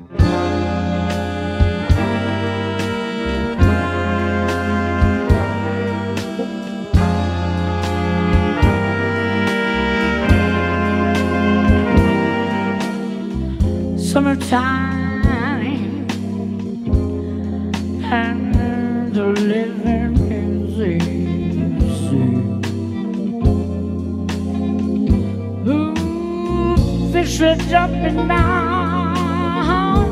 Summertime and the living is easy. Ooh, fish are jumping down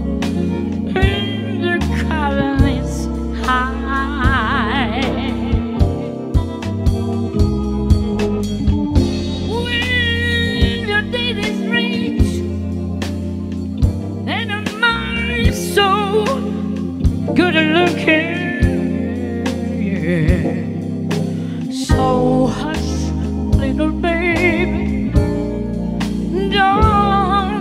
in the colonies high. When your date is reached and a mind is so good looking, yeah. So hush, little baby, don't,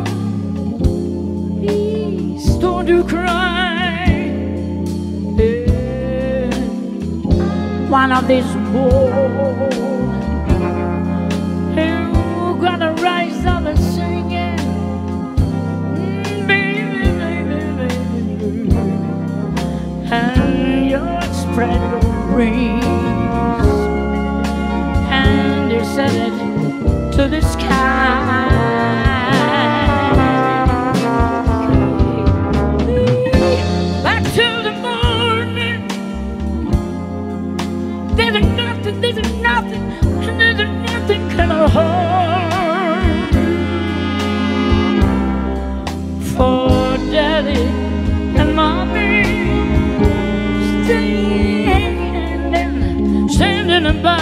please don't you cry. Yeah. One of these boys, you gotta rise up and sing it. And you're spread your wings and you set it to the sky. Back till the morning. There's nothing can hold for daddy and mommy. Standing by.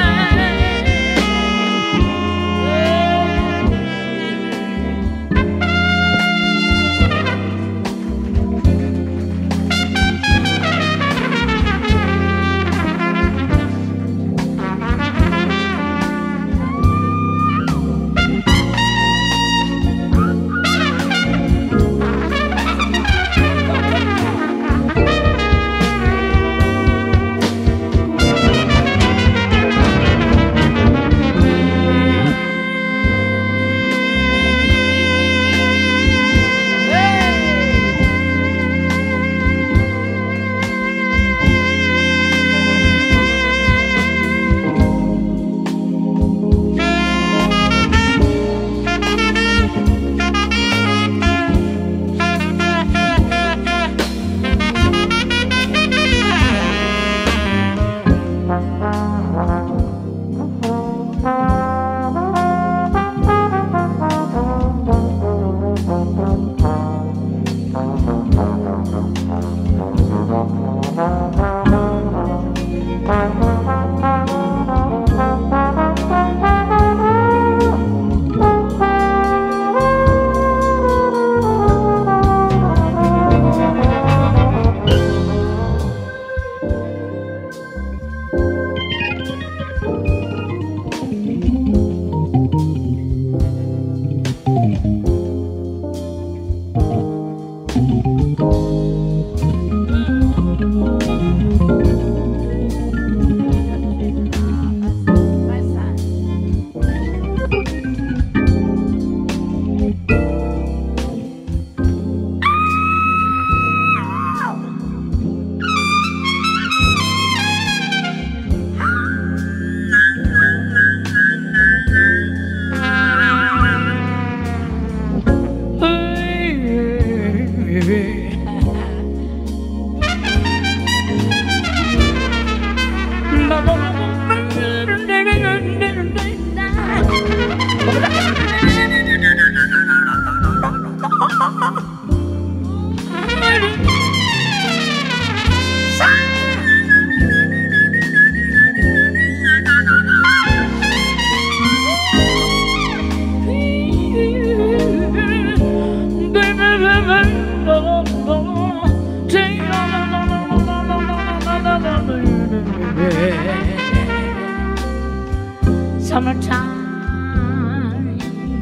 Summertime,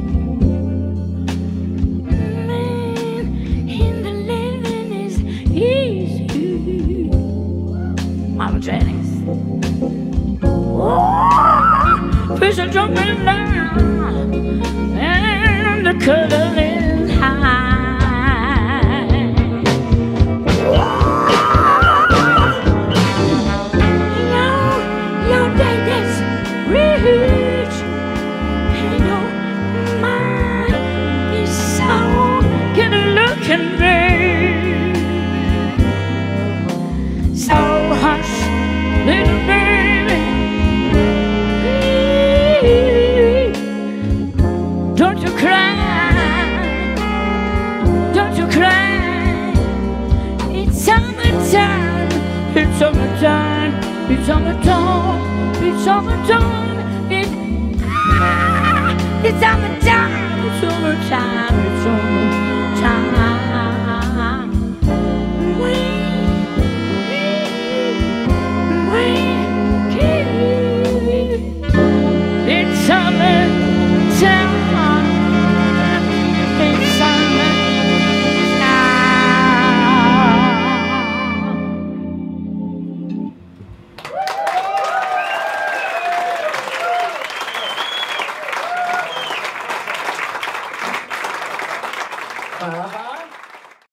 man, in the living is easy. Mama Jennings, oh, fish are jumping down and the curtain is high. It's summertime, summertime, it's summertime.